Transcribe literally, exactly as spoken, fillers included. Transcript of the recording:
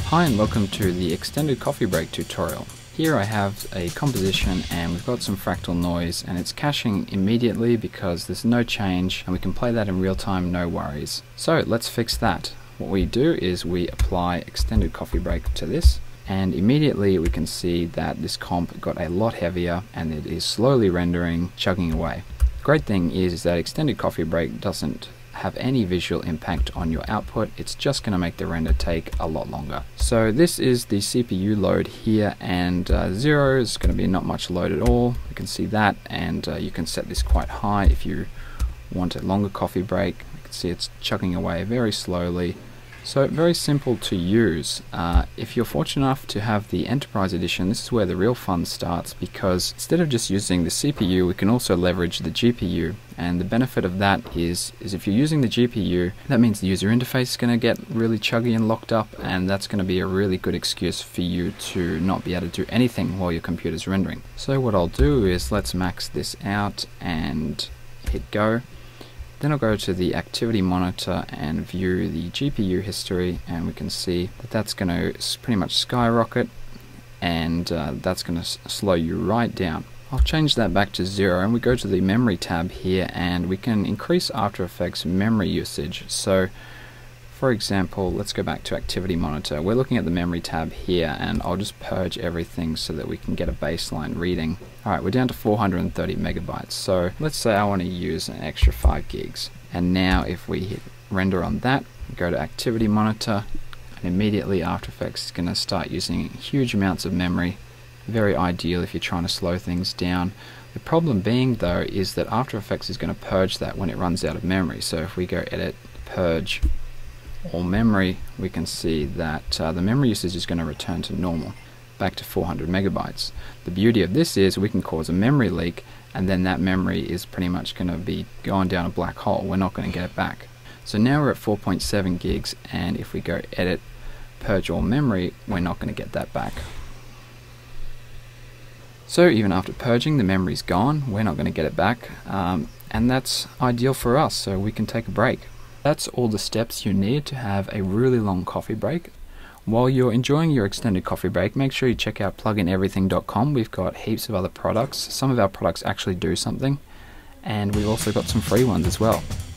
Hi and welcome to the extended coffee break tutorial. Here I have a composition and we've got some fractal noise and it's caching immediately because there's no change and we can play that in real time, no worries. So let's fix that. What we do is we apply extended coffee break to this and immediately we can see that this comp got a lot heavier and it is slowly rendering, chugging away. The great thing is that extended coffee break doesn't have any visual impact on your output. It's just going to make the render take a lot longer. So this is the C P U load here, and uh, zero is going to be not much load at all. You can see that, and uh, you can set this quite high if you want a longer coffee break. You can see it's chugging away very slowly. So very simple to use. Uh, if you're fortunate enough to have the Enterprise Edition, this is where the real fun starts, because instead of just using the C P U, we can also leverage the G P U. And the benefit of that is, is if you're using the G P U, that means the user interface is going to get really chuggy and locked up, and that's going to be a really good excuse for you to not be able to do anything while your computer's rendering. So what I'll do is let's max this out and hit go. Then I'll go to the activity monitor and view the G P U history, and we can see that that's going to pretty much skyrocket, and uh, that's going to slow you right down. I'll change that back to zero, and we go to the memory tab here and we can increase After Effects memory usage. So for example, let's go back to activity monitor. We're looking at the memory tab here, and I'll just purge everything so that we can get a baseline reading. Alright, we're down to four hundred thirty megabytes. So let's say I want to use an extra five gigs. And now if we hit render on that, go to activity monitor, and immediately After Effects is going to start using huge amounts of memory. Very ideal if you're trying to slow things down. The problem being though is that After Effects is going to purge that when it runs out of memory. So if we go edit, purge all memory, we can see that uh, the memory usage is going to return to normal, back to four hundred megabytes. The beauty of this is we can cause a memory leak, and then that memory is pretty much going to be going down a black hole. We're not going to get it back. So now we're at four point seven gigs, and if we go edit, purge all memory, we're not going to get that back. So even after purging, the memory's gone, we're not going to get it back, um, and that's ideal for us, so we can take a break. That's all the steps you need to have a really long coffee break. While you're enjoying your extended coffee break, make sure you check out plugin everything dot com. We've got heaps of other products. Some of our products actually do something, and we've also got some free ones as well.